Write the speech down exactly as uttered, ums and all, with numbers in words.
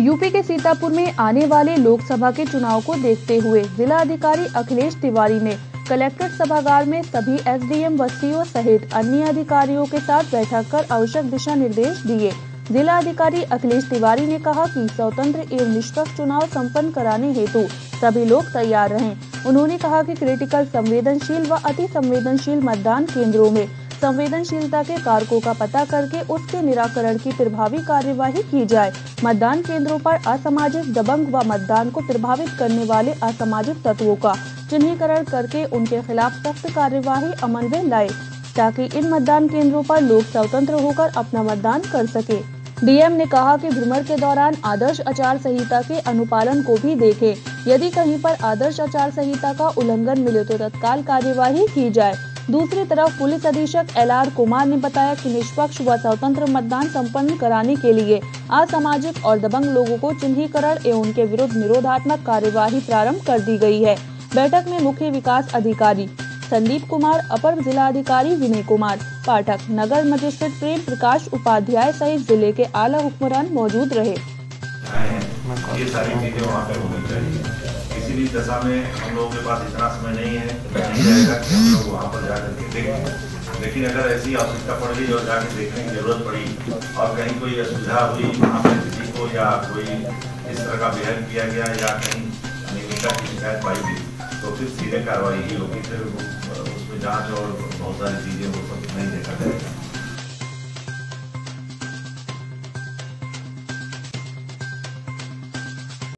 UP के सीतापुर में आने वाले लोकसभा के चुनाव को देखते हुए जिला अधिकारी अखिलेश तिवारी ने कलेक्ट्रेट सभागार में सभी एसडीएम व सीओ सहित अन्य अधिकारियों के साथ बैठक कर आवश्यक दिशा निर्देश दिए। जिला अधिकारी अखिलेश तिवारी ने कहा कि स्वतंत्र एवं निष्पक्ष चुनाव संपन्न कराने हेतु सभी लोग तैयार रहें। उन्होंने कहा कि क्रिटिकल, संवेदनशील व अति संवेदनशील मतदान केंद्रों में संवेदनशीलता के कारकों का पता करके उसके निराकरण की प्रभावी कार्यवाही की जाए। मतदान केंद्रों पर असामाजिक, दबंग व मतदान को प्रभावित करने वाले असामाजिक तत्वों का चिन्हीकरण करके उनके खिलाफ सख्त कार्यवाही अमल में लाए, ताकि इन मतदान केंद्रों पर लोग स्वतंत्र होकर अपना मतदान कर सके। डीएम ने कहा कि भ्रमण के दौरान आदर्श आचार संहिता के अनुपालन को भी देखें। यदि कहीं पर आदर्श आचार संहिता का उल्लंघन मिले तो तत्काल कार्यवाही की जाए। दूसरी तरफ पुलिस अधीक्षक एल आर कुमार ने बताया कि निष्पक्ष व स्वतंत्र मतदान संपन्न कराने के लिए असामाजिक और दबंग लोगों को चिन्हीकरण एवं उनके विरुद्ध निरोधात्मक कार्यवाही प्रारंभ कर दी गई है। बैठक में मुख्य विकास अधिकारी संदीप कुमार, अपर जिला अधिकारी विनय कुमार पाठक, नगर मजिस्ट्रेट प्रेम प्रकाश उपाध्याय सहित जिले के आला हुक्मरान मौजूद रहे। ये सारी चीजें वहाँ पे होनी चाहिए। किसी भी दशा में हम लोगों के पास इतना समय नहीं है, नहीं रहेगा कि हम लोग वहाँ पर जाकर के देखें। लेकिन अगर ऐसी आवश्यकता पड़ गई और जाकर देखने की जरूरत पड़ी और कहीं कोई असुविधा हुई वहाँ पर किसी को या कोई इस तरह का बिहेव किया गया या कहीं अनियमितता की शिकायत पाई गई तो फिर सीधे कार्रवाई ही होगी। फिर उसमें जाँच और बहुत सारी चीजें वो सब नहीं देखा जाएगा।